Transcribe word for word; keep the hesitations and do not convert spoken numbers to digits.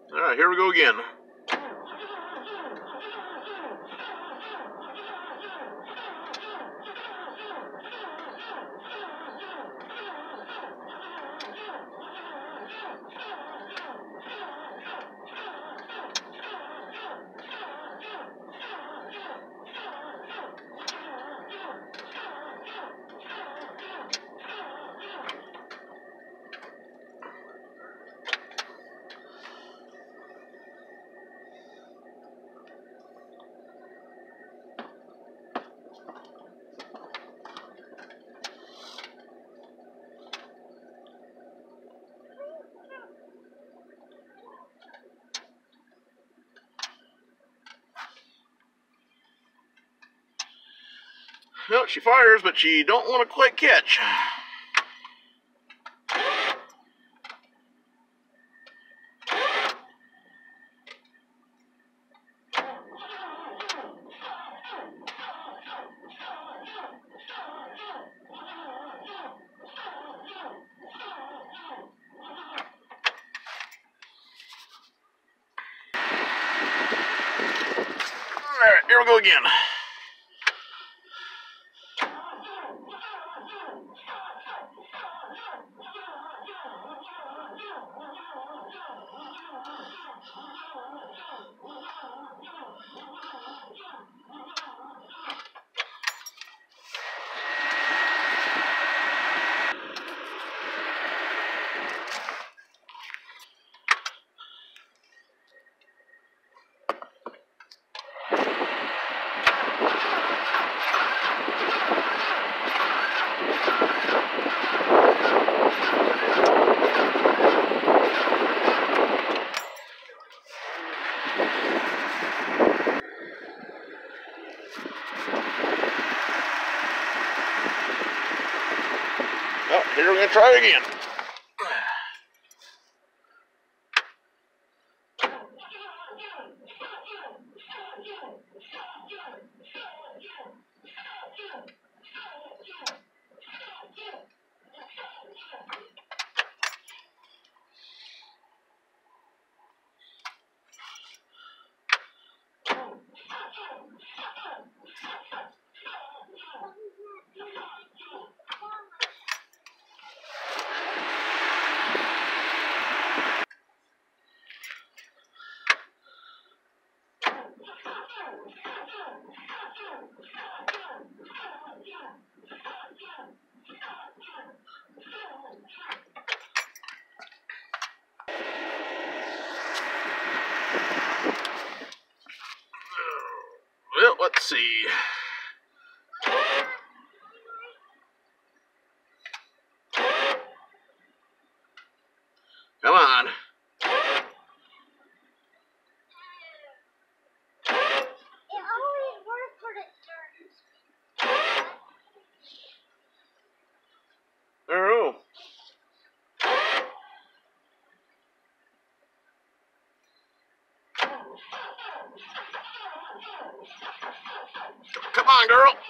All right, here we go again. Well, she fires, but she don't want to quite catch. All right, here we go again. Oh, here we're going to try it again. Well, let's see. Come on. It always works when it turns. Oh. Come on, girl.